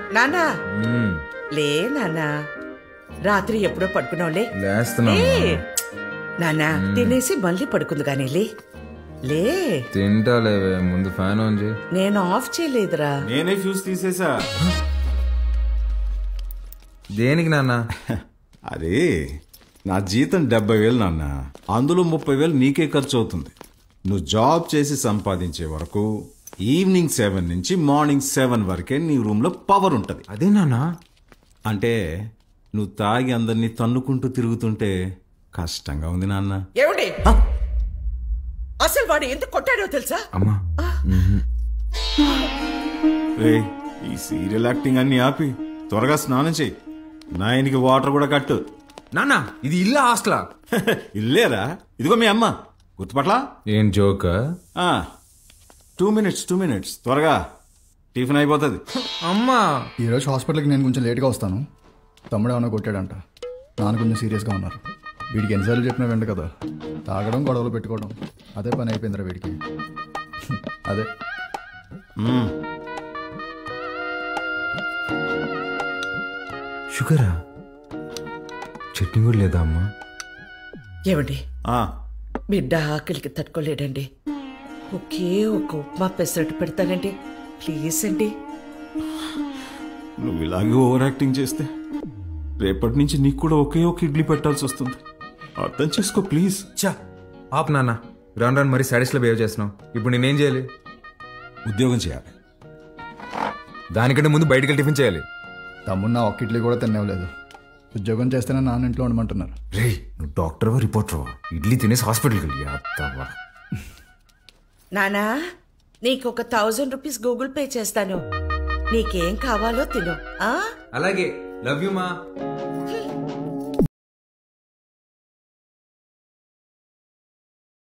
నానా లే నానా, రాత్రి ఎప్పుడో పడుకున్నావులే. నానా తినేసి మళ్ళీ పడుకుంది కానీ లే. తింటాలేవే, ముందు ఫ్యాన్ ఆన్ చేయి. నేను ఆఫ్ చేయలేదురా. నేనే ఫ్యూజ్ తీసేసా. దేనికి నాన్న? అదే నా జీతం 70,000 నాన్న, అందులో 30,000 నీకే ఖర్చు అవుతుంది. నువ్వు జాబ్ చేసి సంపాదించే వరకు ఈవినింగ్ 7 నుంచి మార్నింగ్ 7 వరకే నీ రూమ్ లో పవర్ ఉంటది. అదే నాన్న. అంటే నువ్వు తాగి అందరినీ తన్నుకుంటూ తిరుగుతుంటే కష్టంగా ఉంది నాన్న. ఏమిటి అసలు వాడు ఎందుకు కొట్టాడో తెలుసా? అమ్మా ఈ సీరియల్ యాక్టింగ్ అన్ని ఆపి త్వరగా స్నానం చెయ్యి. నాయనికి వాటర్ కూడా కట్టు. నాన్న ఇది ఇల్లా హాస్టలా? ఇల్లేరా, ఇదిగో మీ అమ్మ. గుర్తుపట్లా? ఏం జోక్? 2 minutes త్వరగా టిఫిన్ అయిపోతుంది. అమ్మా ఈరోజు హాస్పిటల్కి నేను కొంచెం లేట్గా వస్తాను. తమ్ముడు ఏమన్నా కొట్టాడంట, నాన్న కొంచెం సీరియస్గా ఉన్నారు. వీడికి ఎన్నిసార్లు చెప్పినా వెంట కదా, తాగడం గొడవలు పెట్టుకోవడం అదే పని అయిపోయిందిరా వీడికి. అదే షుగరా? చట్నీ కూడా లేదా అమ్మా? ఏమండి బిడ్డ ఆకలికి తట్టుకోలేడండి, ఒకే ఒక ఉప్మా పెసరట్టు పెడతానండి ప్లీజ్ అండి. నువ్వు ఇలాగే ఓవర్ యాక్టింగ్ చేస్తే రేపటి నుంచి నీకు కూడా ఒకే ఒక ఇడ్లీ పెట్టాల్సి వస్తుంది. అర్థం చేసుకో ప్లీజ్. చా ఆప్ నాన్న, రాను మరి సాడీస్లో బిహేవ్ చేస్తున్నావు. ఇప్పుడు నేనేం చేయాలి? ఉద్యోగం చేయాలి. దానికంటే ముందు బయటకి టిఫిన్ చేయాలి. తమ్ముడు నా ఒక్క ఇడ్లీ కూడా తినేవలేదు. ఉద్యోగం చేస్తేనే నాన్న ఇంట్లో ఉండమంటున్నారు. రే నువ్వు డాక్టర్వా రిపోర్టర్వా? ఇడ్లీ తినేసి హాస్పిటల్కి వెళ్ళి అత్తవా. నానా నీకు ఒక 1000 రూపీస్ గూగుల్ పే చేస్తాను, నీకేం కావాలో తిను. అలాగే. లవ్ యూ మా.